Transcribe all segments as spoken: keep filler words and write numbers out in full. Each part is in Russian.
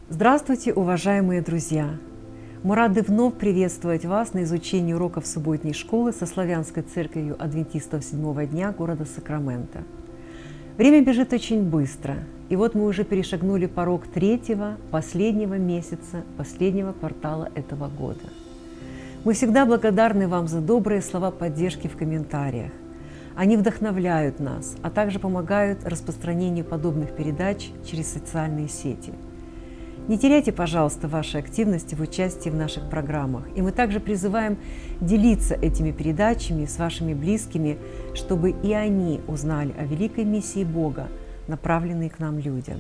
Здравствуйте, уважаемые друзья! Мы рады вновь приветствовать вас на изучении уроков субботней школы со Славянской церковью адвентистов седьмого дня города Сакраменто. Время бежит очень быстро, и вот мы уже перешагнули порог третьего, последнего месяца, последнего квартала этого года. Мы всегда благодарны вам за добрые слова поддержки в комментариях. Они вдохновляют нас, а также помогают распространению подобных передач через социальные сети. Не теряйте, пожалуйста, вашей активности в участии в наших программах. И мы также призываем делиться этими передачами с вашими близкими, чтобы и они узнали о великой миссии Бога, направленной к нам людям.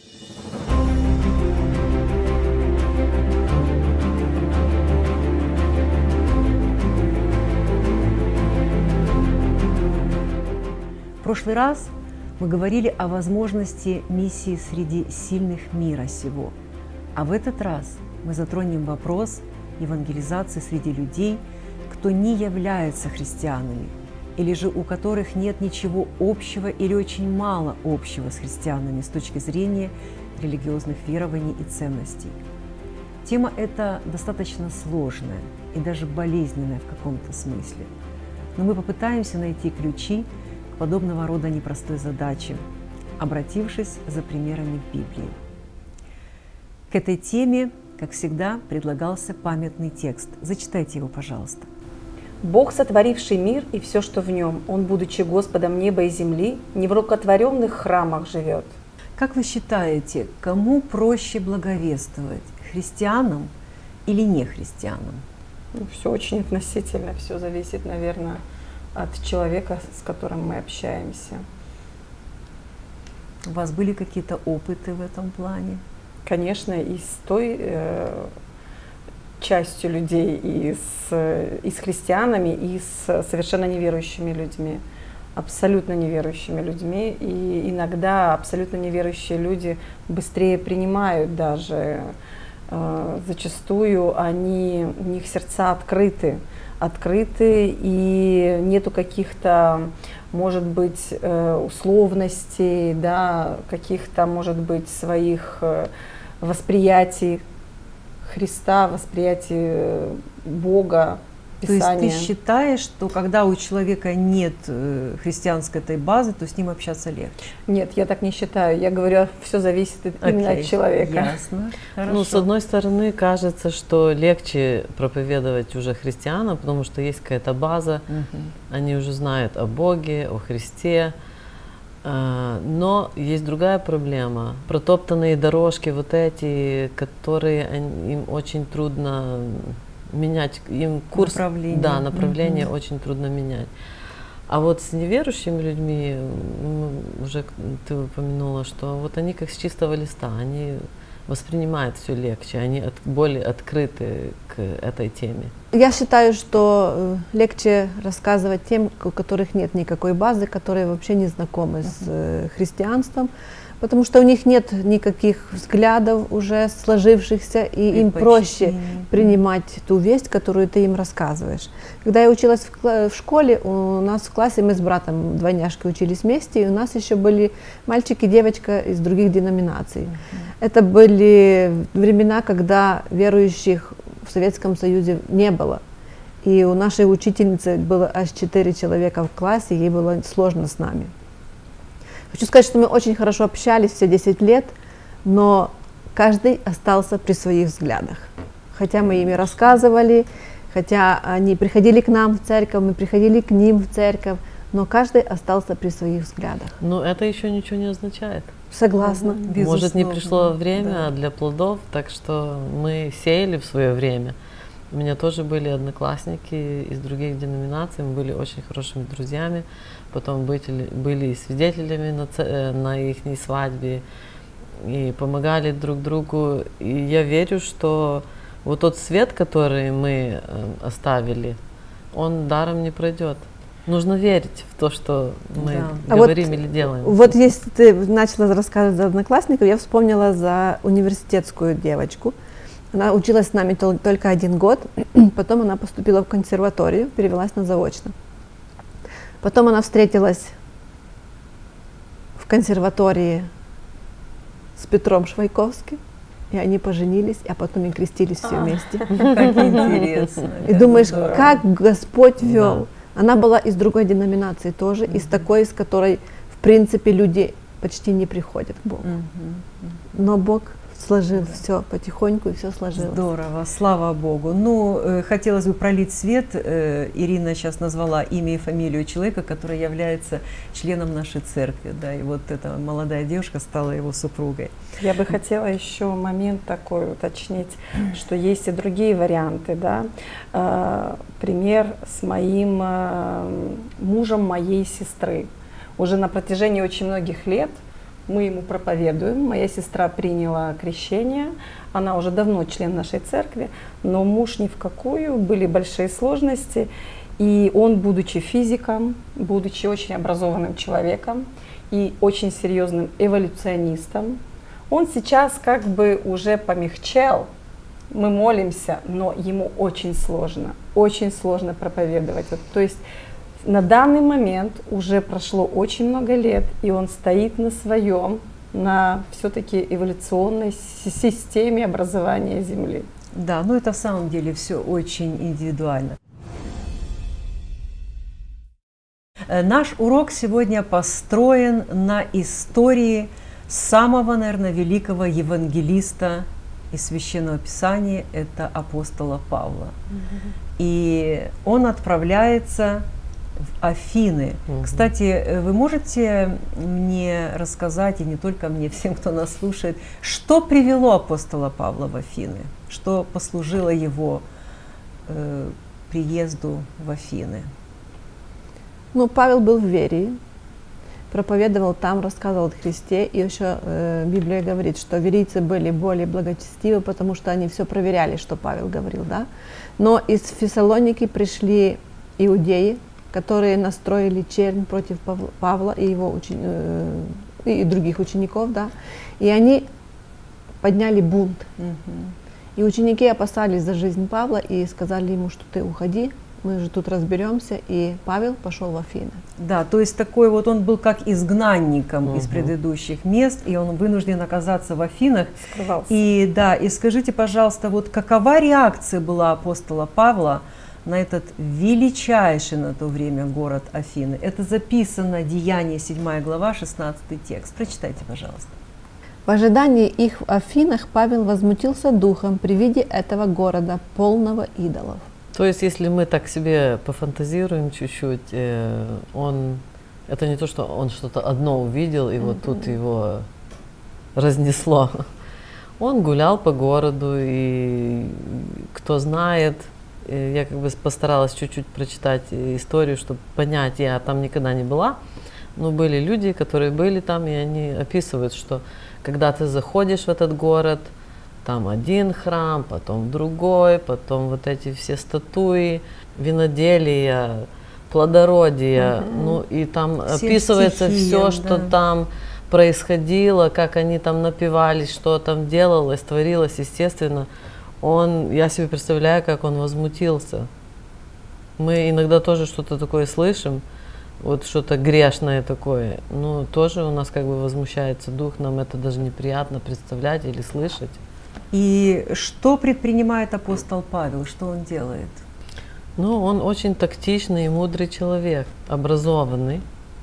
В прошлый раз мы говорили о возможности миссии среди сильных мира сего. А в этот раз мы затронем вопрос евангелизации среди людей, кто не являются христианами, или же у которых нет ничего общего или очень мало общего с христианами с точки зрения религиозных верований и ценностей. Тема эта достаточно сложная и даже болезненная в каком-то смысле, но мы попытаемся найти ключи к подобного рода непростой задаче, обратившись за примерами Библии. К этой теме, как всегда, предлагался памятный текст. Зачитайте его, пожалуйста. «Бог, сотворивший мир и все, что в нем, Он, будучи Господом неба и земли, не в рукотворенных храмах живет». Как вы считаете, кому проще благовествовать, христианам или нехристианам? Ну, все очень относительно, все зависит, наверное, от человека, с которым мы общаемся. У вас были какие-то опыты в этом плане? Конечно, и с той э, частью людей, и с, и с христианами, и с совершенно неверующими людьми, абсолютно неверующими людьми. И иногда абсолютно неверующие люди быстрее принимают даже, э, зачастую они, у них сердца открыты, открыты, и нету каких-то, может быть, условностей, да, каких-то, может быть, своих восприятий Христа, восприятий Бога, Писания. То есть ты считаешь, что когда у человека нет христианской этой базы, то с ним общаться легче? Нет, я так не считаю. Я говорю, все зависит именно Окей, от человека. Ясно. Хорошо. Ну, с одной стороны, кажется, что легче проповедовать уже христианам, потому что есть какая-то база, угу. Они уже знают о Боге, о Христе. Но есть другая проблема. Протоптанные дорожки, вот эти, которые им очень трудно менять, им курс, направление, да, направление mm-hmm. очень трудно менять. А вот с неверующими людьми, уже ты упомянула, что вот они как с чистого листа, они воспринимают все легче, они от, более открыты к этой теме. Я считаю, что легче рассказывать тем, у которых нет никакой базы, которые вообще не знакомы uh-huh. с христианством, потому что у них нет никаких взглядов уже сложившихся, и, и им проще mm-hmm. принимать ту весть, которую ты им рассказываешь. Когда я училась в, в школе, у нас в классе, мы с братом двойняшкой учились вместе, и у нас еще были мальчик и девочка из других деноминаций. Mm-hmm. Это были времена, когда верующих в Советском Союзе не было. И у нашей учительницы было аж четыре человека в классе, ей было сложно с нами. Хочу сказать, что мы очень хорошо общались все десять лет, но каждый остался при своих взглядах. Хотя мы ими рассказывали, хотя они приходили к нам в церковь, мы приходили к ним в церковь, но каждый остался при своих взглядах. Но это еще ничего не означает. Согласна. Безусловно. Может, не пришло время да. для плодов, так что мы сеяли в свое время. У меня тоже были одноклассники из других деноминаций, мы были очень хорошими друзьями, потом были, были свидетелями на, на их свадьбе и помогали друг другу. И я верю, что вот тот свет, который мы оставили, он даром не пройдет. Нужно верить в то, что мы да. говорим а вот, или делаем. Вот если ты начала рассказывать за одноклассников, я вспомнила за университетскую девочку. Она училась с нами только один год, потом она поступила в консерваторию, перевелась на заочно. Потом она встретилась в консерватории с Петром Швайковским, И они поженились, а потом и крестились все вместе. Как интересно. И как думаешь, здорово. как Господь вел. Да. Она была из другой деноминации тоже, из такой, из которой, в принципе, люди почти не приходят к Богу. Мгм. Но Бог сложил все потихоньку, и все сложилось. Здорово, слава Богу. Ну, э, хотелось бы пролить свет. Э, Ирина сейчас назвала имя и фамилию человека, который является членом нашей церкви. Да, и вот эта молодая девушка стала его супругой. Я бы хотела еще момент такой уточнить, что есть и другие варианты, да. Э, Пример с моим э, мужем моей сестры. Уже на протяжении очень многих лет мы ему проповедуем. Моя сестра приняла крещение, она уже давно член нашей церкви, но муж ни в какую, были большие сложности. И он, будучи физиком, будучи очень образованным человеком и очень серьезным эволюционистом, он сейчас как бы уже помягчел. Мы молимся, но ему очень сложно, очень сложно проповедовать. Вот, то есть на данный момент уже прошло очень много лет, и он стоит на своем, на все-таки эволюционной си- системе образования Земли. Да, ну это в самом деле все очень индивидуально. Э, Наш урок сегодня построен на истории самого, наверное, великого евангелиста из Священного Писания, это апостола Павла. И он отправляется в Афины. Мгм. Кстати, э, вы можете мне рассказать, и не только мне, всем, кто нас слушает, что привело апостола Павла в Афины? Что послужило его э, приезду в Афины? Ну, Павел был в Верии, проповедовал там, рассказывал о Христе. И еще э, Библия говорит, что верийцы были более благочестивы, потому что они все проверяли, что Павел говорил, да. Но из Фессалоники пришли иудеи, которые настроили чернь против Пав- Павла и его учени- э, и других учеников, да. И они подняли бунт. Мгм. И ученики опасались за жизнь Павла и сказали ему, что ты уходи, мы же тут разберемся. И Павел пошел в Афины. Да, то есть такой вот он был как изгнанником из Мгм. предыдущих мест, и он вынужден оказаться в Афинах. Скрывался. И да, и скажите, пожалуйста, вот какова реакция была апостола Павла на этот величайший на то время город Афины? Это записано, Деяния, седьмая глава, шестнадцатый текст. Прочитайте, пожалуйста. В ожидании их в Афинах Павел возмутился духом при виде этого города, полного идолов. То есть, если мы так себе пофантазируем чуть-чуть, э, он, это не то, что он что-то одно увидел, и вот тут его разнесло. Он гулял по городу, и кто знает, э, я как бы постаралась чуть-чуть прочитать историю, чтобы понять, я там никогда не была, но были люди, которые были там, и они описывают, что когда ты заходишь в этот город, там один храм, потом другой, потом вот эти все статуи, виноделия, плодородия, Мгм. ну и там Всем описывается все, стихиям, что да. там происходило, как они там напивались, что там делалось, творилось, естественно. Он, я себе представляю, как он возмутился. Мы иногда тоже что-то такое слышим, вот что-то грешное такое, ну тоже у нас как бы возмущается дух, нам это даже неприятно представлять или слышать. И что предпринимает апостол Павел? Что он делает? Ну, он очень тактичный и мудрый человек, образованный.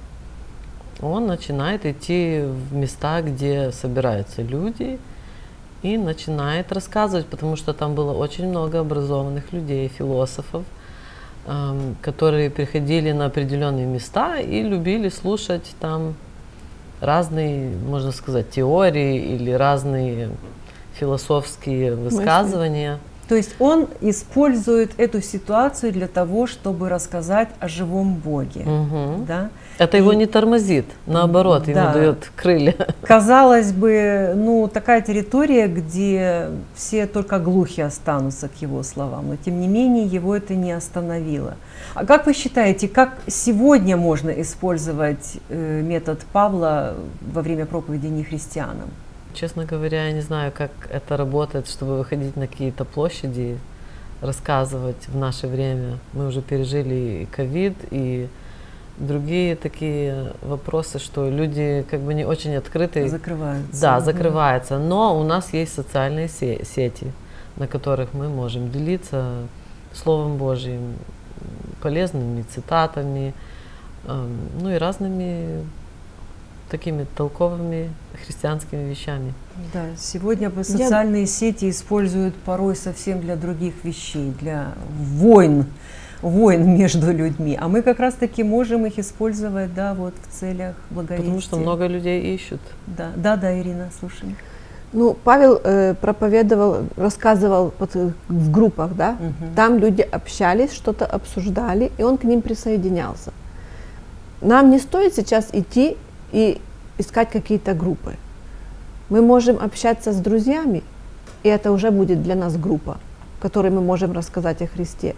Он начинает идти в места, где собираются люди, и начинает рассказывать, потому что там было очень много образованных людей, философов, эм, которые приходили на определенные места и любили слушать там разные, можно сказать, теории или разные философские высказывания. То есть он использует эту ситуацию для того, чтобы рассказать о живом Боге. Мгм. Да? Это его И- не тормозит, наоборот, ему Да. дает крылья. Казалось бы, ну, такая территория, где все только глухи останутся к его словам, но тем не менее его это не остановило. А как вы считаете, как сегодня можно использовать э, метод Павла во время проповеди нехристианам? Честно говоря, я не знаю, как это работает, чтобы выходить на какие-то площади, рассказывать в наше время. Мы уже пережили и ковид, и другие такие вопросы, что люди как бы не очень открыты. Закрываются. Да, Мгм. закрываются. Но у нас есть социальные се- сети, на которых мы можем делиться Словом Божьим, полезными цитатами, эм, ну и разными такими толковыми христианскими вещами. Да, сегодня бы социальные сети используют порой совсем для других вещей, для войн, войн между людьми. А мы как раз-таки можем их использовать, да, вот в целях благовестия. Потому что много людей ищут. Да, да, да, Ирина, слушай. Ну, Павел э, проповедовал, рассказывал вот, э, в группах, да, Мгм. там люди общались, что-то обсуждали, и он к ним присоединялся. Нам не стоит сейчас идти и искать какие-то группы. Мы можем общаться с друзьями, и это уже будет для нас группа, в которой мы можем рассказать о Христе.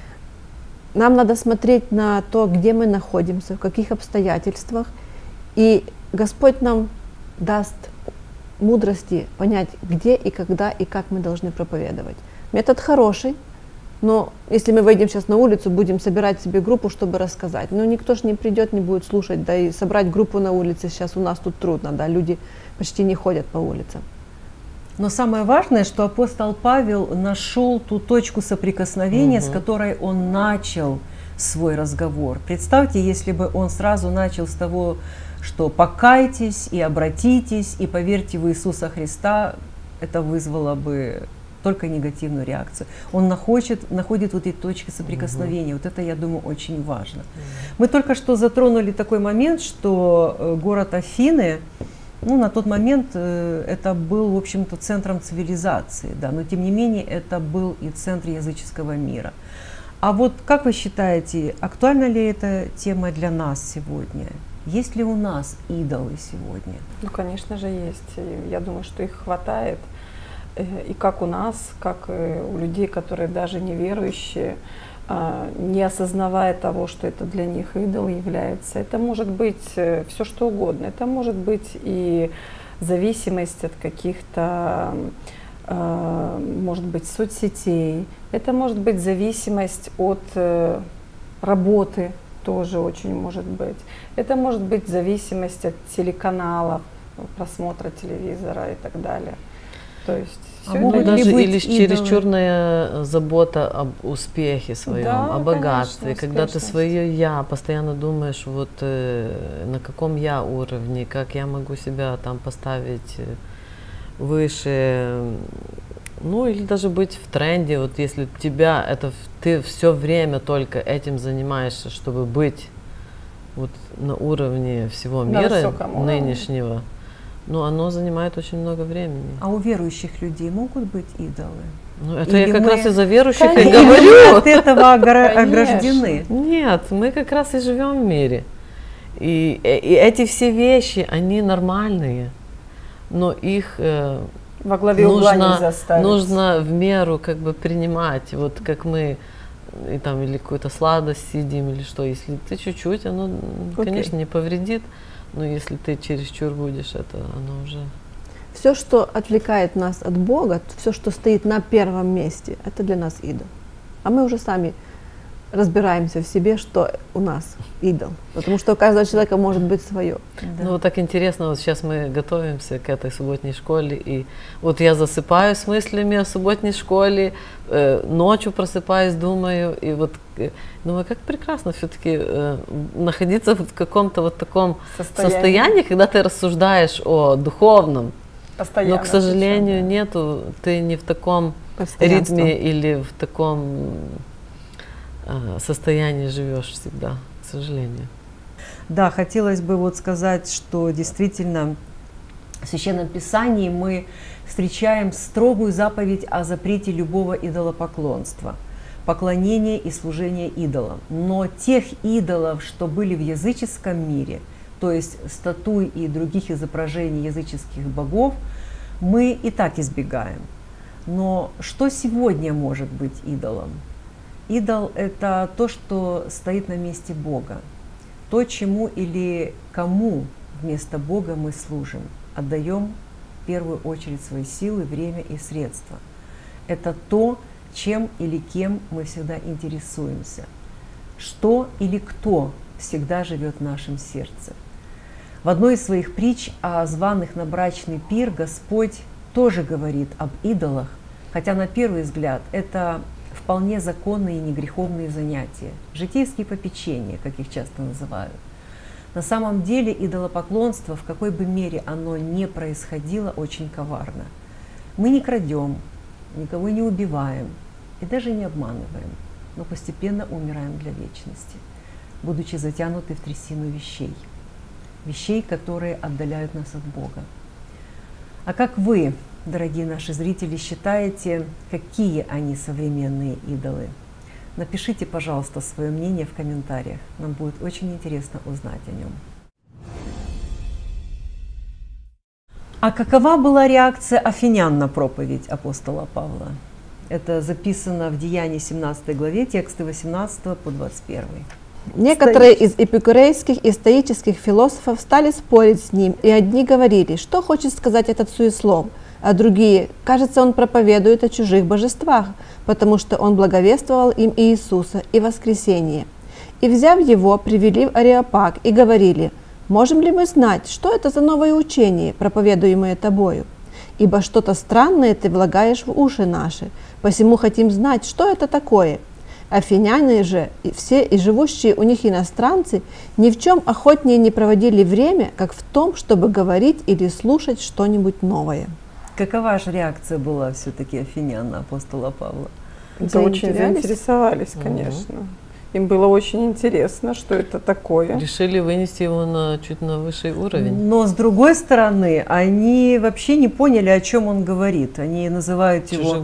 Нам надо смотреть на то, где мы находимся, в каких обстоятельствах, и Господь нам даст мудрости понять, где и когда и как мы должны проповедовать. Метод хороший, но если мы выйдем сейчас на улицу, будем собирать себе группу, чтобы рассказать, ну никто же не придет, не будет слушать, да и собрать группу на улице сейчас у нас тут трудно, да, люди почти не ходят по улицам. Но самое важное, что апостол Павел нашел ту точку соприкосновения, Мгм. с которой он начал свой разговор. Представьте, если бы он сразу начал с того, что покайтесь и обратитесь, и поверьте в Иисуса Христа, это вызвало бы только негативную реакцию. Он находит, находит вот эти точки соприкосновения. Вот это, я думаю, очень важно. Мы только что затронули такой момент, что э, город Афины, ну, на тот момент э, это был, в общем-то, центром цивилизации, да, но тем не менее это был и центр языческого мира. А вот как вы считаете, актуальна ли эта тема для нас сегодня? Есть ли у нас идолы сегодня? Ну, конечно же, есть. И я думаю, что их хватает. Э, И как у нас, как и у людей, которые даже неверующие, а, не осознавая того, что это для них идол является. Это может быть все что угодно. Это может быть и зависимость от каких-то, а, может быть, соцсетей. Это может быть зависимость от э, работы, тоже очень может быть. Это может быть зависимость от телеканалов, просмотра телевизора и так далее. То есть А всё могут это- ли Даже быть или идолы? чересчурная забота об успехе своем, Да, о богатстве, конечно, когда ты успешность. свое я постоянно думаешь, вот э, на каком я уровне, как я могу себя там поставить э, выше, ну или даже быть в тренде, вот если тебя это в- ты все время только этим занимаешься, чтобы быть вот на уровне всего На мира высоком уровне. нынешнего, ну оно занимает очень много времени. А у верующих людей могут быть идолы? Ну, это Или я как мы- раз из-за верующих и Конечно. Или мы говорю. от этого огра- Конечно. ограждены? Нет, мы как раз и живем в мире. И, э, и эти все вещи, они нормальные, но их э, во главе угла нужно, нельзя ставить. нужно в меру как бы принимать. Вот как мы и там или какую-то сладость съедим или что. Если ты чуть-чуть, оно, м, Окей. конечно, не повредит, но если ты чересчур будешь, это оно уже... Все, что отвлекает нас от Бога, все, что стоит на первом месте, это для нас идол. А мы уже сами разбираемся в себе, что у нас идол. Потому что у каждого человека может быть свое. Да. Ну, вот так интересно, вот сейчас мы готовимся к этой субботней школе, и вот я засыпаю с мыслями о субботней школе, э, ночью просыпаюсь, думаю, и вот э, думаю, как прекрасно все-таки э, находиться в каком-то вот таком Состояние. состоянии, когда ты рассуждаешь о духовном, Постоянно но, к сожалению, причем, да. нету, ты не в таком Постоянство. ритме или в таком э, состоянии живешь всегда, к сожалению. Да, хотелось бы вот сказать, что действительно в Священном Писании мы встречаем строгую заповедь о запрете любого идолопоклонства, поклонения и служения идолам. Но тех идолов, что были в языческом мире, то есть статуй и других изображений языческих богов, мы и так избегаем. Но что сегодня может быть идолом? Идол – это то, что стоит на месте Бога, то, чему или кому вместо Бога мы служим, отдаем в первую очередь свои силы, время и средства. Это то, чем или кем мы всегда интересуемся. Что или кто всегда живет в нашем сердце. В одной из своих притч о званых на брачный пир Господь тоже говорит об идолах, хотя на первый взгляд это вполне законные и негреховные занятия, житейские попечения, как их часто называют. На самом деле идолопоклонство, в какой бы мере оно ни происходило, очень коварно. Мы не крадем, никого не убиваем и даже не обманываем, но постепенно умираем для вечности, будучи затянуты в трясину вещей, вещей, которые отдаляют нас от Бога. А как вы, дорогие наши зрители, считаете, какие они современные идолы? Напишите, пожалуйста, свое мнение в комментариях. Нам будет очень интересно узнать о нем. А какова была реакция афинян на проповедь апостола Павла? Это записано в Деянии семнадцатой главе, тексты восемнадцатого по двадцать первый. Некоторые из эпикурейских и стоических философов стали спорить с ним, и одни говорили, что хочет сказать этот суеслов, а другие, кажется, он проповедует о чужих божествах, потому что он благовествовал им Иисуса и воскресение. И, взяв его, привели в Ареопаг и говорили, можем ли мы знать, что это за новое учение, проповедуемое тобою? Ибо что-то странное ты влагаешь в уши наши, посему хотим знать, что это такое. Афиняне же, и все и живущие у них иностранцы, ни в чем охотнее не проводили время, как в том, чтобы говорить или слушать что-нибудь новое. Какова же реакция была все-таки афинян на апостола Павла? Это очень заинтересовались, конечно. Угу. Им было очень интересно, что это такое. Решили вынести его на чуть на высший уровень. Но с другой стороны, они вообще не поняли, о чем он говорит. Они называют его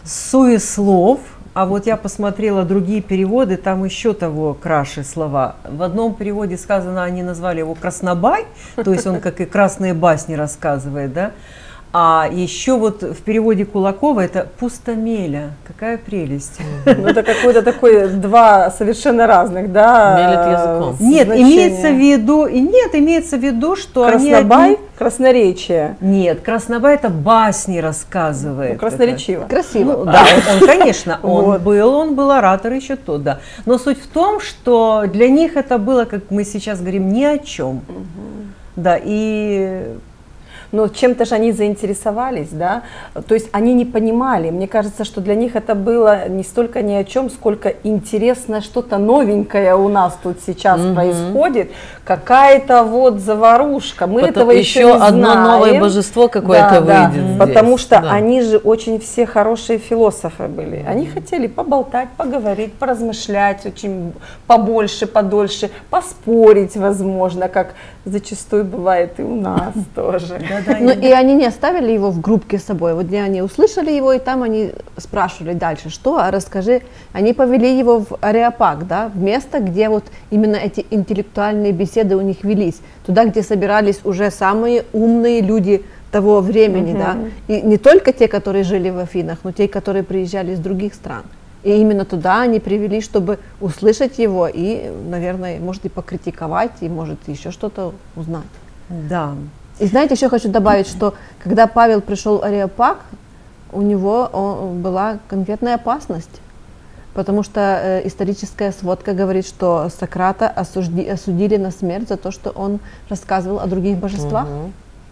суеслов. А вот я посмотрела другие переводы, там еще того краше слова. В одном переводе сказано, они назвали его краснобай, то есть он как и красные басни рассказывает, да. А еще вот в переводе Кулакова это пустомеля. Какая прелесть. Ну, это какой-то такой два совершенно разных, да? Мелет языком. Нет, имеется в виду, нет, имеется в виду, что краснобай, они... красноречие. Нет, краснобай это басни рассказывает. Ну, красноречиво. Это. Красиво. Ну, да, он, он, конечно, он вот. был, он был оратор еще тот, да. Но суть в том, что для них это было, как мы сейчас говорим, ни о чем. Угу. Да, и... Но чем-то же они заинтересовались, да, то есть они не понимали, мне кажется, что для них это было не столько ни о чем, сколько интересно, что-то новенькое у нас тут сейчас mm-hmm. происходит, какая-то вот заварушка, мы Потом этого еще, еще не одно знаем. Новое божество какое-то да, выйдет да, здесь. Потому что да. они же очень все хорошие философы были, они хотели поболтать, поговорить, поразмышлять очень побольше, подольше, поспорить, возможно, как зачастую бывает и у нас тоже. Ну и они не оставили его в группке с собой, вот где они услышали его, и там они спрашивали дальше, что, а расскажи, они повели его в Ареопаг, да, в место, где вот именно эти интеллектуальные беседы у них велись, туда, где собирались уже самые умные люди того времени, угу. да, и не только те, которые жили в Афинах, но те, которые приезжали из других стран. И именно туда они привели, чтобы услышать его и, наверное, может и покритиковать, и может еще что-то узнать. Да. И знаете, еще хочу добавить, что когда Павел пришел в Ареопаг, у него он, была конкретная опасность, потому что э, историческая сводка говорит, что Сократа осужди, осудили на смерть за то, что он рассказывал о других божествах. Угу.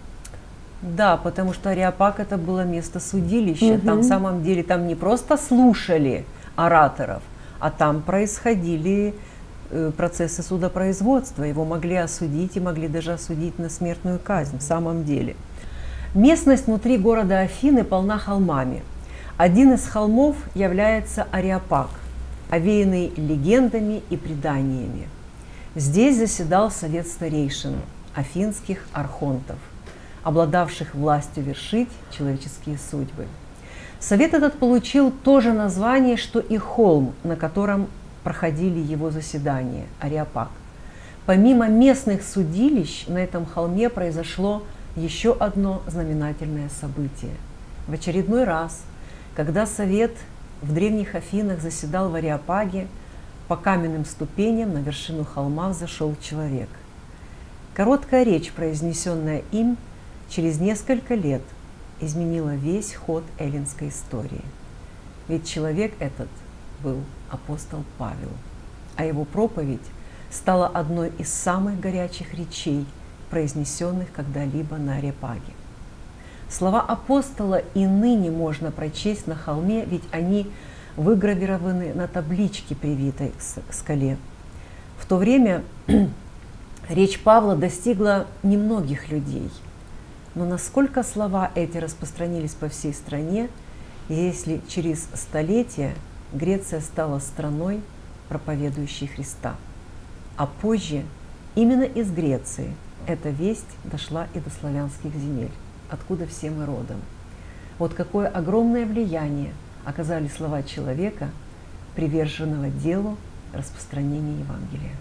Да, потому что Ареопаг это было место судилища, угу. там в самом деле там не просто слушали ораторов, а там происходили процессы судопроизводства, его могли осудить и могли даже осудить на смертную казнь в самом деле. Местность внутри города Афины полна холмами. Один из холмов является Ареопаг, овеянный легендами и преданиями. Здесь заседал совет старейшин, афинских архонтов, обладавших властью вершить человеческие судьбы. Совет этот получил то же название, что и холм, на котором проходили его заседания, Ареопаг. Помимо местных судилищ, на этом холме произошло еще одно знаменательное событие. В очередной раз, когда совет в древних Афинах заседал в Ареопаге, по каменным ступеням на вершину холма взошел человек. Короткая речь, произнесенная им, через несколько лет изменила весь ход эллинской истории. Ведь человек этот был апостол Павел, а его проповедь стала одной из самых горячих речей, произнесенных когда-либо на Ареопаге. Слова апостола и ныне можно прочесть на холме, ведь они выгравированы на табличке, привитой к скале. В то время речь Павла достигла немногих людей, но насколько слова эти распространились по всей стране, если через столетия Греция стала страной, проповедующей Христа. А позже именно из Греции эта весть дошла и до славянских земель, откуда все мы родом. Вот какое огромное влияние оказали слова человека, приверженного делу распространения Евангелия.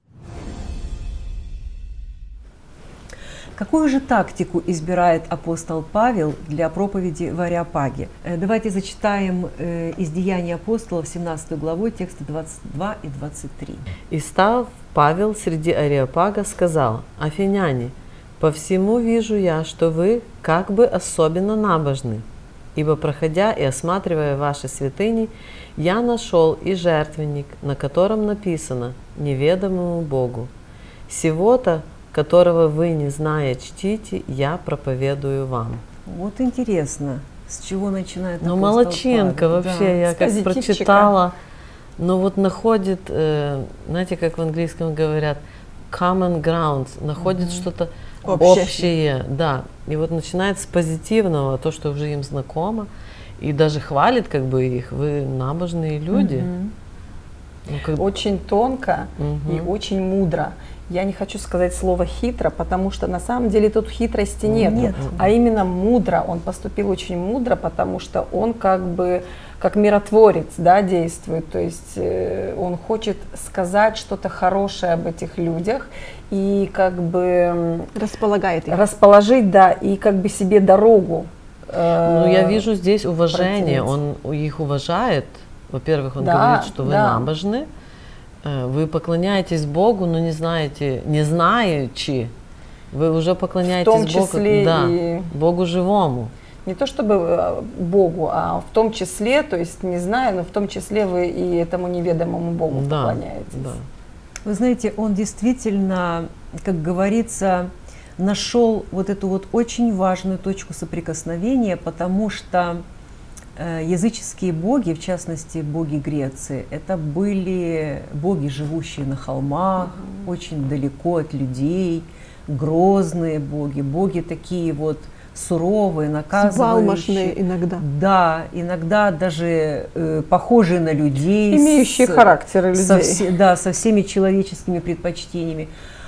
Какую же тактику избирает апостол Павел для проповеди в Ареопаге? Давайте зачитаем из Деяний апостолов, семнадцатую главу, тексты двадцать два и двадцать три. «И став Павел среди Ареопага, сказал: Афиняне, по всему вижу я, что вы как бы особенно набожны, ибо, проходя и осматривая ваши святыни, я нашел и жертвенник, на котором написано «Неведомому Богу». Сего-то, которого вы, не зная, чтите, я проповедую вам». Вот интересно, с чего начинает апостол Ну, Молодченко Павел. вообще, Да. я С как позитивчика. прочитала, ну вот находит, э, знаете, как в английском говорят, common ground, находит Мгм. что-то Общее. общее, да. И вот начинает с позитивного, то, что уже им знакомо, и даже хвалит как бы их, вы набожные люди. Мгм. Ну, как- Очень тонко и Мгм. очень мудро. Я не хочу сказать слово хитро, потому что на самом деле тут хитрости нет, Нет. а именно мудро. Он поступил очень мудро, потому что он как бы как миротворец, да, действует. То есть э, он хочет сказать что-то хорошее об этих людях и как бы м, Располагает их. расположить, да, и как бы себе дорогу. э, Ну, я вижу здесь уважение, протянуть. он их уважает. Во-первых, он Да, говорит, что вы да. набожны, э, вы поклоняетесь Богу, но не знаете, не знаючи, вы уже поклоняетесь в том Богу, числе да, и Богу живому. не то чтобы э, Богу, а в том числе, то есть не знаю, но в том числе вы и этому неведомому Богу Да, поклоняетесь. да. Вы знаете, он действительно, как говорится, нашел вот эту вот очень важную точку соприкосновения, потому что э, языческие боги, в частности боги Греции, это были боги, живущие на холмах, очень далеко от людей, грозные боги, боги такие вот суровые, наказывающие. Взбалмошные иногда. Да, иногда даже э, похожие на людей. Имеющие с- характеры со людей. все- да, со всеми человеческими предпочтениями.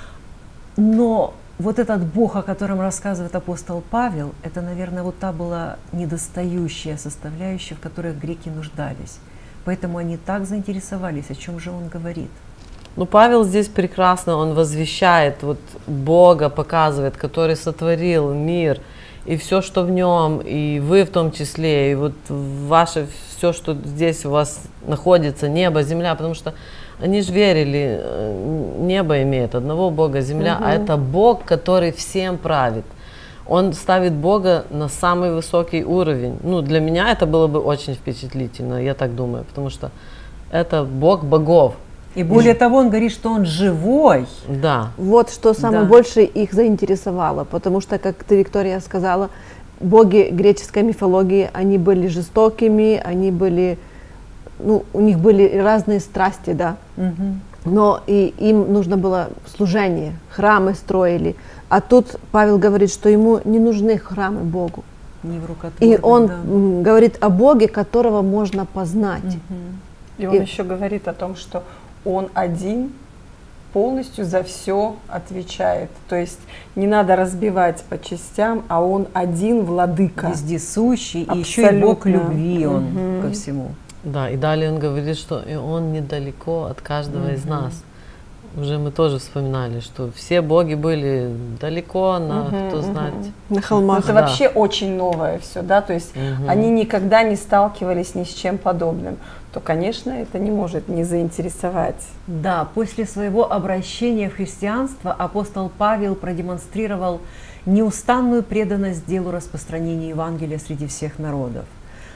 Но вот этот Бог, о котором рассказывает апостол Павел, это, наверное, вот та была недостающая составляющая, в которой греки нуждались. Поэтому они так заинтересовались, о чем же он говорит. Ну, Павел здесь прекрасно, он возвещает вот Бога, показывает, который сотворил мир, и все, что в нем, и вы в том числе, и вот ваше все, что здесь у вас находится, небо, земля, потому что они же верили, э, небо имеет одного Бога, земля, а это Бог, который всем правит. Он ставит Бога на самый высокий уровень. Ну, для меня это было бы очень впечатлительно, я так думаю, потому что это Бог богов. И более того, он говорит, что он живой. Да. Вот что самое Да. больше их заинтересовало, потому что, как ты, Виктория, сказала, боги греческой мифологии, они были жестокими, они были, ну, у них были разные страсти, да, Мгм. но и им нужно было служение, храмы строили, а тут Павел говорит, что ему не нужны храмы Богу, Не в рукотворном, и он да. м, говорит о Боге, которого можно познать. Мгм. И он И- еще говорит о том, что он один полностью за все отвечает. То есть не надо разбивать по частям, а он один владыка. Вездесущий, и еще и Бог Абсолютно. любви он Мгм. ко всему. Да, и далее он говорит, что и он недалеко от каждого из нас. Уже мы тоже вспоминали, что все боги были далеко, на, Мгм, кто мгм. знает. На Ну, холмах. это Да. вообще очень новое все, да, то есть Мгм. они никогда не сталкивались ни с чем подобным, то, конечно, это не может не заинтересовать. Да, после своего обращения в христианство апостол Павел продемонстрировал неустанную преданность делу распространения Евангелия среди всех народов.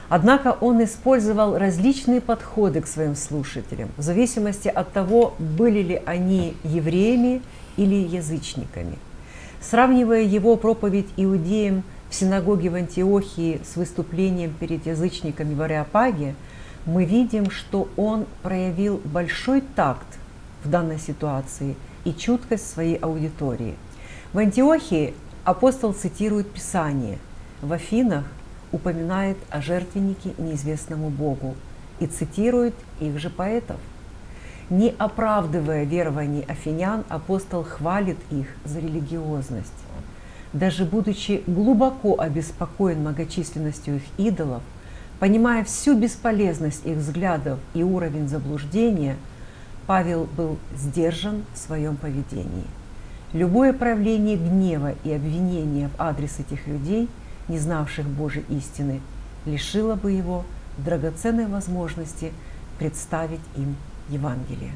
Однако он использовал различные подходы к своим слушателям, в зависимости от того, были ли они евреями или язычниками. Сравнивая его проповедь иудеям в синагоге в Антиохии с выступлением перед язычниками в Ареопаге, мы видим, что он проявил большой такт в данной ситуации и чуткость своей аудитории. В Антиохии апостол цитирует Писание, в Афинах упоминает о жертвеннике неизвестному Богу и цитирует их же поэтов. Не оправдывая верований афинян, апостол хвалит их за религиозность. Даже будучи глубоко обеспокоен многочисленностью их идолов, понимая всю бесполезность их взглядов и уровень заблуждения, Павел был сдержан в своем поведении. Любое проявление гнева и обвинения в адрес этих людей, не знавших Божьей истины, лишило бы его драгоценной возможности представить им Евангелие.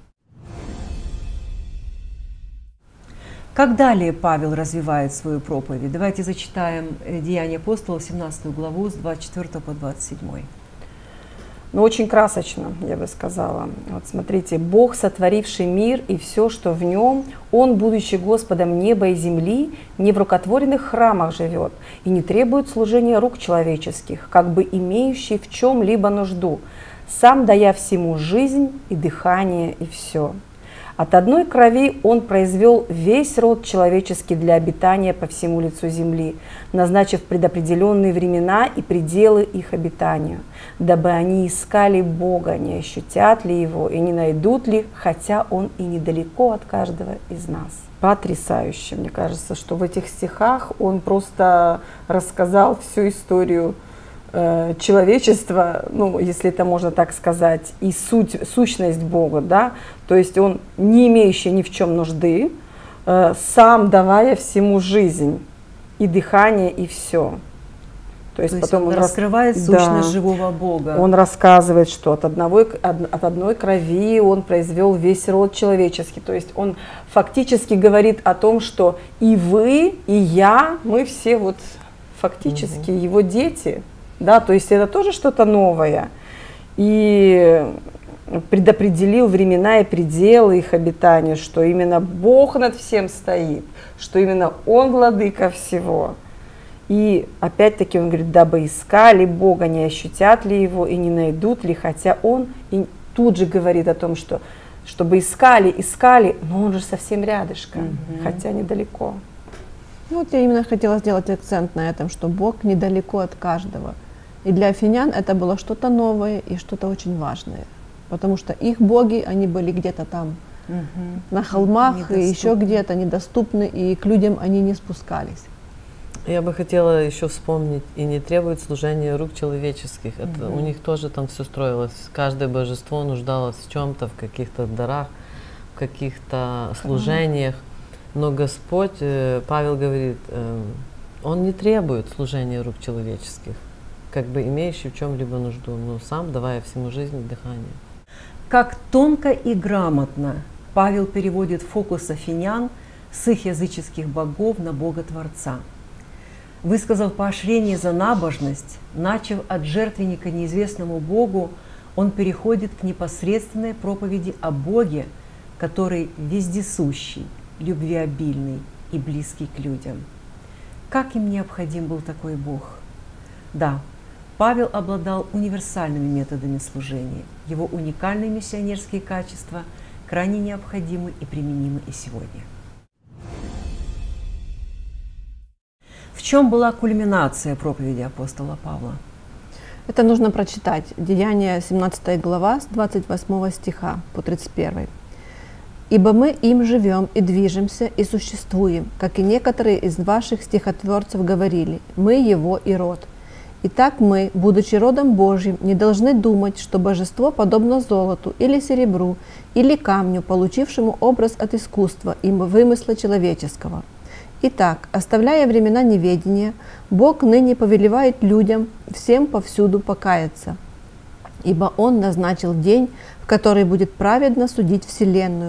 Как далее Павел развивает свою проповедь? Давайте зачитаем Деяния апостолов, семнадцатую главу, с двадцать четвёртого по двадцать седьмой. Ну, очень красочно, я бы сказала. Вот смотрите, Бог, сотворивший мир и все, что в нем, Он, будучи Господом неба и земли, не в рукотворенных храмах живет и не требует служения рук человеческих, как бы имеющий в чем-либо нужду, сам дая всему жизнь и дыхание и все. От одной крови Он произвел весь род человеческий для обитания по всему лицу земли, назначив предопределенные времена и пределы их обитанию, дабы они искали Бога, не ощутят ли Его и не найдут ли, хотя Он и недалеко от каждого из нас. Потрясающе, мне кажется, что в этих стихах он просто рассказал всю историю человечества, ну, если это можно так сказать, и суть, сущность Бога, да, то есть Он, не имеющий ни в чем нужды, э, сам давая всему жизнь и дыхание, и все. То есть, то есть потом он, он раскрывает рас... сущность да. живого Бога. Он рассказывает, что от, одного, от одной крови Он произвел весь род человеческий. То есть он фактически говорит о том, что и вы, и я, мы все вот фактически угу. Его дети. Да, то есть это тоже что-то новое. И предопределил времена и пределы их обитания, что именно Бог над всем стоит, что именно Он владыка всего. И опять-таки он говорит, дабы искали Бога, не ощутят ли Его и не найдут ли, хотя Он и тут же говорит о том, что чтобы искали, искали, но Он же совсем рядышком, mm-hmm. хотя недалеко. Ну, вот я именно хотела сделать акцент на этом, что Бог недалеко от каждого. И для афинян это было что-то новое и что-то очень важное, потому что их боги, они были где-то там, угу. на холмах, и еще где-то недоступны, и к людям они не спускались. Я бы хотела еще вспомнить, и не требует служения рук человеческих. Это, угу. У них тоже там все строилось, каждое божество нуждалось в чем-то, в каких-то дарах, в каких-то служениях. Но Господь, Павел говорит, Он не требует служения рук человеческих, как бы имеющий в чем-либо нужду, но сам давая всему жизнь и дыхание. Как тонко и грамотно Павел переводит фокус афинян с их языческих богов на Бога Творца. Высказав поощрение за набожность, начав от жертвенника неизвестному Богу, он переходит к непосредственной проповеди о Боге, который вездесущий, любвеобильный и близкий к людям. Как им необходим был такой Бог? Да, Павел обладал универсальными методами служения. Его уникальные миссионерские качества крайне необходимы и применимы и сегодня. В чем была кульминация проповеди апостола Павла? Это нужно прочитать. Деяния семнадцатая глава с двадцать восьмого стиха по тридцать первый. «Ибо мы им живем и движемся и существуем, как и некоторые из ваших стихотворцев говорили, мы его и род. Итак, мы, будучи родом Божьим, не должны думать, что божество подобно золоту или серебру, или камню, получившему образ от искусства и вымысла человеческого. Итак, оставляя времена неведения, Бог ныне повелевает людям всем повсюду покаяться, ибо Он назначил день, в который будет праведно судить вселенную,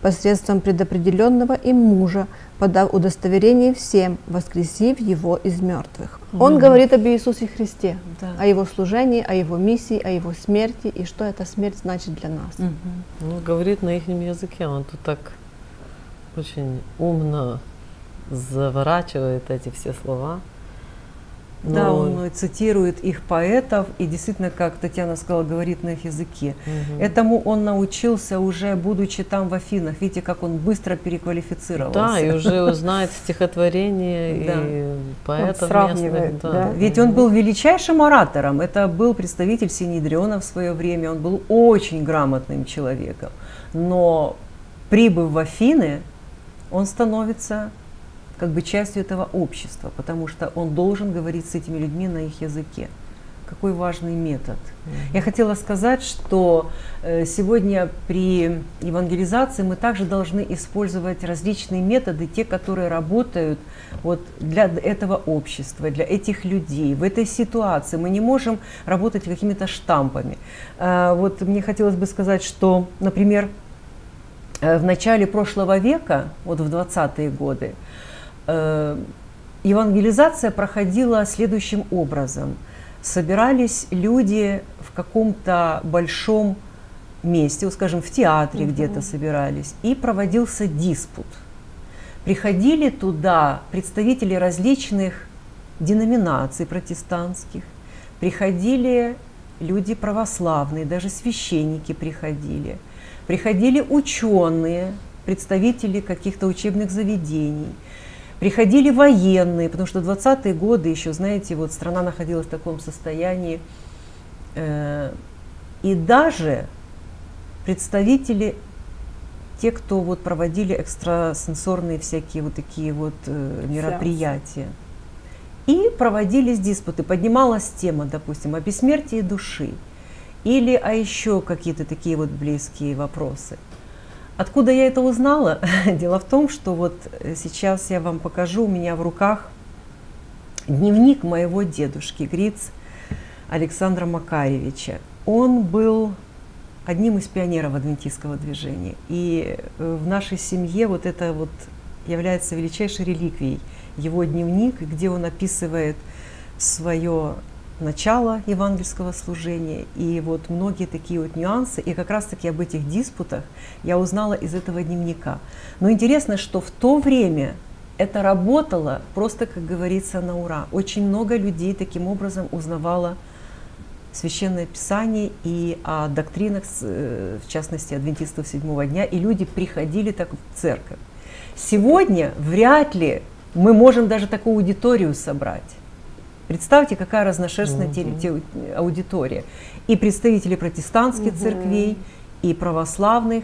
посредством предопределенного им мужа, подав удостоверение всем, воскресив его из мертвых. Он Мгм. говорит об Иисусе Христе, Да. о его служении, о его миссии, о его смерти и что эта смерть значит для нас. Мгм. Ну, говорит на их языке, он тут так очень умно заворачивает эти все слова. Да, Ну, он цитирует их поэтов и действительно, как Татьяна сказала, говорит на их языке. мгм. Этому он научился уже, будучи там в Афинах. Видите, как он быстро переквалифицировался. Да, и уже знает стихотворение Да. и поэтов сравнивает, местных. да. Ведь он был величайшим оратором. Это был представитель Синедриона в свое время. Он был очень грамотным человеком. Но прибыв в Афины, он становится как бы частью этого общества, потому что он должен говорить с этими людьми на их языке. Какой важный метод. Я хотела сказать, что э, сегодня при евангелизации мы также должны использовать различные методы, те, которые работают вот для этого общества, для этих людей. В этой ситуации мы не можем работать какими-то штампами. Э, Вот мне хотелось бы сказать, что, например, э, в начале прошлого века, вот в двадцатые годы, э, евангелизация проходила следующим образом. Собирались люди в каком-то большом месте, вот, скажем, в театре Мгм. где-то собирались, и проводился диспут. Приходили туда представители различных деноминаций протестантских, приходили люди православные, даже священники приходили, приходили ученые, представители каких-то учебных заведений, приходили военные, потому что в двадцатые годы еще, знаете, вот страна находилась в таком состоянии, э, и даже представители, те, кто вот проводили экстрасенсорные всякие вот такие вот э, мероприятия. И проводились диспуты, поднималась тема, допустим, о бессмертии души или о еще какие-то такие вот близкие вопросы. Откуда я это узнала? Дело в том, что вот сейчас я вам покажу, у меня в руках дневник моего дедушки, Гриц Александра Макаревича. Он был одним из пионеров адвентистского движения. И в нашей семье вот это вот является величайшей реликвией. Его дневник, где он описывает свое начало евангельского служения и вот многие такие вот нюансы. И как раз-таки об этих диспутах я узнала из этого дневника. Но интересно, что в то время это работало просто, как говорится, на ура. Очень много людей таким образом узнавало Священное Писание и о доктринах, в частности, адвентистов седьмого дня, и люди приходили так в церковь. Сегодня вряд ли мы можем даже такую аудиторию собрать. Представьте, какая разношерстная Мгм. те- те- аудитория. И представители протестантских Мгм. церквей, и православных,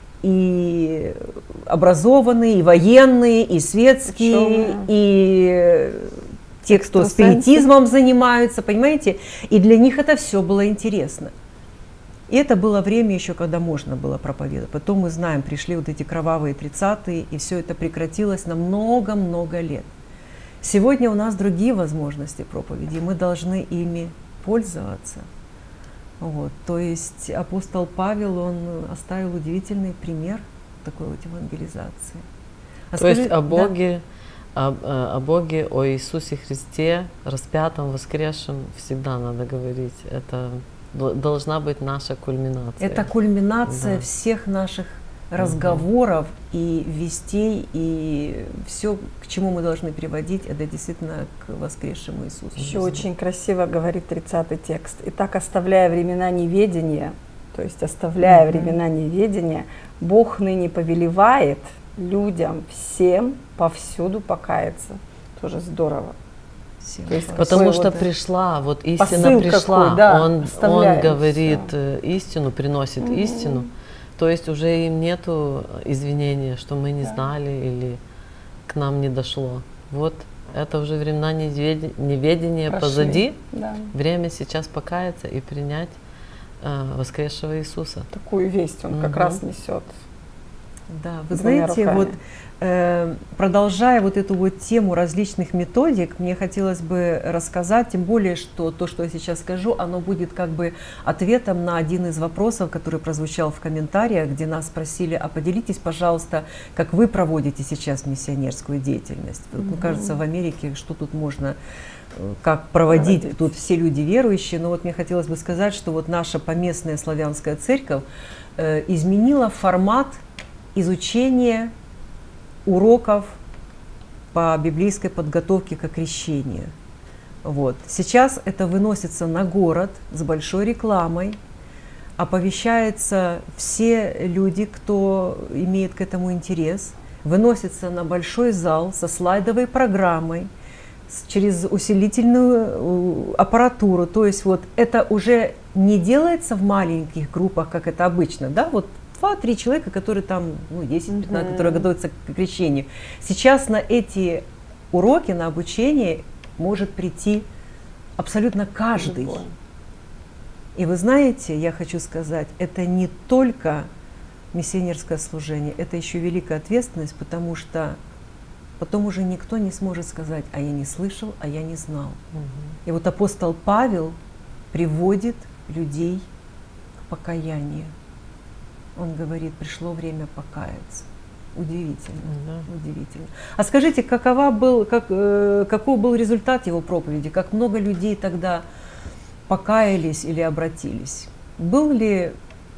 и образованные, и военные, и светские, Ученые. и те, кто Экстрасенсы. спиритизмом занимаются, понимаете? И для них это все было интересно. И это было время еще, когда можно было проповедовать. Потом, мы знаем, пришли вот эти кровавые тридцатые, и все это прекратилось на много-много лет. Сегодня у нас другие возможности проповеди, и мы должны ими пользоваться. Вот. То есть апостол Павел, он оставил удивительный пример такой вот евангелизации. А То есть скажи- о да. Боге, о, о Боге, о Иисусе Христе, распятом, воскресшем всегда надо говорить. Это д- должна быть наша кульминация. Это кульминация Да. всех наших разговоров и вестей, и все, к чему мы должны приводить, это действительно к воскресшему Иисусу. Еще очень красиво говорит тридцатый текст. «Итак, оставляя времена неведения, то есть оставляя Мгм. времена неведения, Бог ныне повелевает людям всем повсюду покаяться». Тоже здорово. Всем То есть вас. Потому Такой что вот, пришла, вот истина посыл пришла, какой, да, он, он оставляем говорит всё. э, истину, приносит Мгм. истину. То есть уже им нету извинения, что мы не Да. знали или к нам не дошло. Вот это уже времена неведи- неведения Прошли. позади. Да. Время сейчас покаяться и принять э, воскресшего Иисуса. Такую весть он как Мгм. раз несет. Да, вы двумя знаете, руками. вот э, продолжая вот эту вот тему различных методик, мне хотелось бы рассказать, тем более, что то, что я сейчас скажу, оно будет как бы ответом на один из вопросов, который прозвучал в комментариях, где нас спросили, а поделитесь, пожалуйста, как вы проводите сейчас миссионерскую деятельность. Вот, мне кажется, в Америке, что тут можно, э, как проводить, Проводить. тут все люди верующие, но вот мне хотелось бы сказать, что вот наша поместная славянская церковь э, изменила формат изучение уроков по библейской подготовке к крещению. Вот. Сейчас это выносится на город с большой рекламой, оповещается все люди, кто имеет к этому интерес, выносится на большой зал со слайдовой программой, с- через усилительную аппаратуру. То есть вот это уже не делается в маленьких группах, как это обычно, да, вот два-три человека, которые там, ну, десять-пятнадцать, Мгм. которые готовятся к крещению. Сейчас на эти уроки, на обучение может прийти абсолютно каждый. Любой. И вы знаете, я хочу сказать, это не только миссионерское служение, это еще великая ответственность, потому что потом уже никто не сможет сказать, а я не слышал, а я не знал. И вот апостол Павел приводит людей к покаянию. Он говорит, пришло время покаяться. Удивительно, Да. удивительно. А скажите, какова был, как, э, каков был результат его проповеди? Как много людей тогда покаялись или обратились? Был ли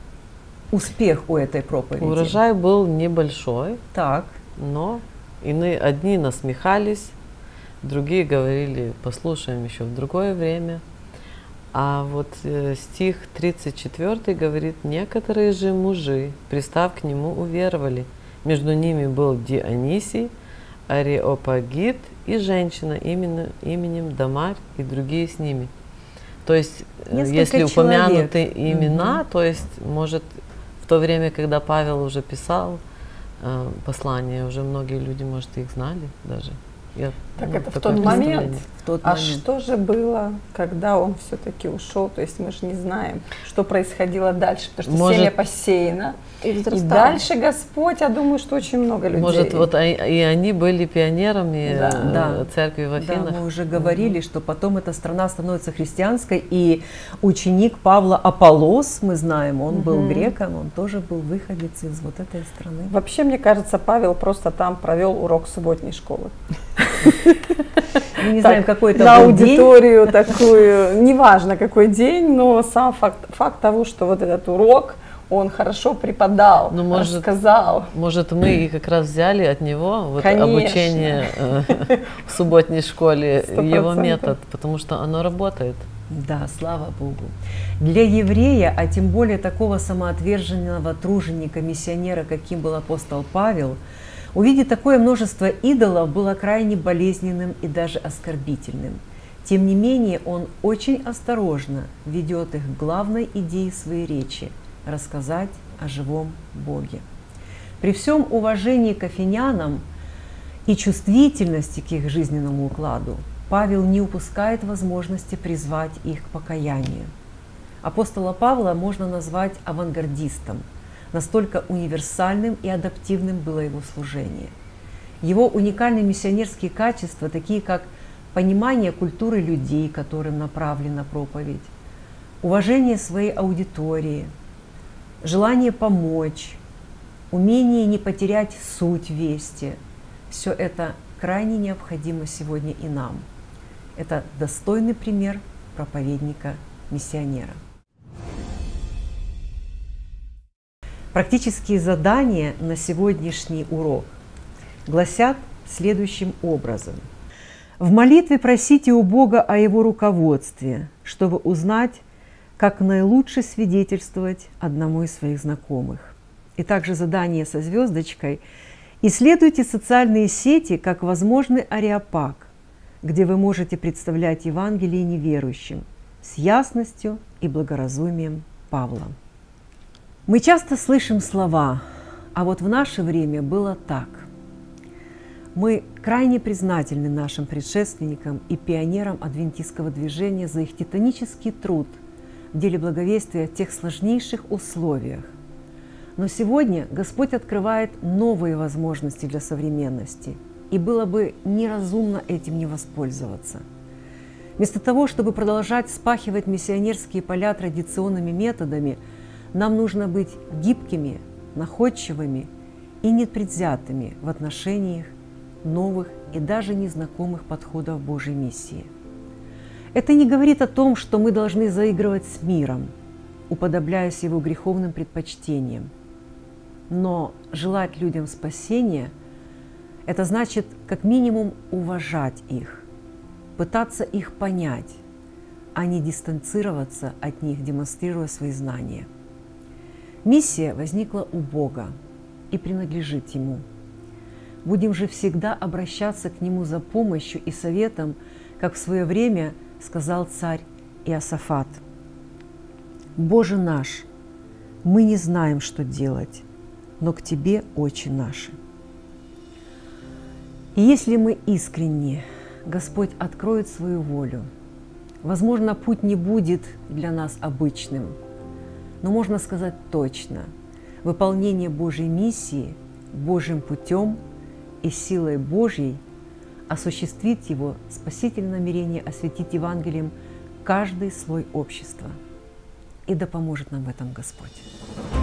успех у этой проповеди? Урожай был небольшой, Так, но иные, одни насмехались, другие говорили, послушаем еще в другое время. А вот э, стих тридцать четвёртый говорит, некоторые же мужи, пристав к нему, уверовали. Между ними был Дионисий, Ареопагит и женщина именно, именем Дамарь и другие с ними. То есть, э, Несколько если упомянуты человек. имена, Мгм. то есть, может, в то время, когда Павел уже писал э, послание, уже многие люди, может, их знали даже. Я, Так ну, это в такое тот момент. представление. в тот А момент. что же было, когда он все-таки ушел? То есть мы же не знаем, что происходило дальше, потому что Может, семя посеяно. И И возрастал. дальше Господь, я думаю, что очень много людей. Может, вот а- и они были пионерами Да. э, Да. церкви в Да, Афинах. мы уже говорили, что потом эта страна становится христианской, и ученик Павла Аполлос, мы знаем, он был Мгм. греком, он тоже был выходец из вот этой страны. Вообще, мне кажется, Павел просто там провел урок субботней школы. Мы не Так, знаем, какой это на был день. аудиторию такую, неважно какой день, но сам факт, факт того, что вот этот урок, он хорошо преподал, Ну, может, рассказал. Может, мы и как раз взяли от него вот Конечно. обучение э, в субботней школе, Сто его процентов. метод, потому что оно работает. Да, слава Богу. Для еврея, а тем более такого самоотверженного труженика, миссионера, каким был апостол Павел, увидеть такое множество идолов было крайне болезненным и даже оскорбительным. Тем не менее, он очень осторожно ведет их к главной идее своей речи – рассказать о живом Боге. При всем уважении к афинянам и чувствительности к их жизненному укладу, Павел не упускает возможности призвать их к покаянию. Апостола Павла можно назвать авангардистом. Настолько универсальным и адаптивным было его служение. Его уникальные миссионерские качества, такие как понимание культуры людей, которым направлена проповедь, уважение своей аудитории, желание помочь, умение не потерять суть вести, все это крайне необходимо сегодня и нам. Это достойный пример проповедника-миссионера. Практические задания на сегодняшний урок гласят следующим образом. В молитве просите у Бога о Его руководстве, чтобы узнать, как наилучше свидетельствовать одному из своих знакомых. И также задание со звездочкой. Исследуйте социальные сети как возможный ареопаг, где вы можете представлять Евангелие неверующим с ясностью и благоразумием Павла. Мы часто слышим слова, а вот в наше время было так. Мы крайне признательны нашим предшественникам и пионерам адвентистского движения за их титанический труд в деле благовестия в тех сложнейших условиях. Но сегодня Господь открывает новые возможности для современности, и было бы неразумно этим не воспользоваться. Вместо того, чтобы продолжать спахивать миссионерские поля традиционными методами, нам нужно быть гибкими, находчивыми и непредвзятыми в отношениях новых и даже незнакомых подходов Божьей миссии. Это не говорит о том, что мы должны заигрывать с миром, уподобляясь его греховным предпочтениям. Но желать людям спасения – это значит как минимум уважать их, пытаться их понять, а не дистанцироваться от них, демонстрируя свои знания. Миссия возникла у Бога и принадлежит Ему. Будем же всегда обращаться к Нему за помощью и советом, как в свое время сказал царь Иосафат. «Боже наш, мы не знаем, что делать, но к Тебе очи наши». И если мы искренни, Господь откроет свою волю. Возможно, путь не будет для нас обычным, но можно сказать точно, выполнение Божьей миссии Божьим путем и силой Божьей осуществит Его спасительное намерение осветить Евангелием каждый слой общества. И да поможет нам в этом Господь.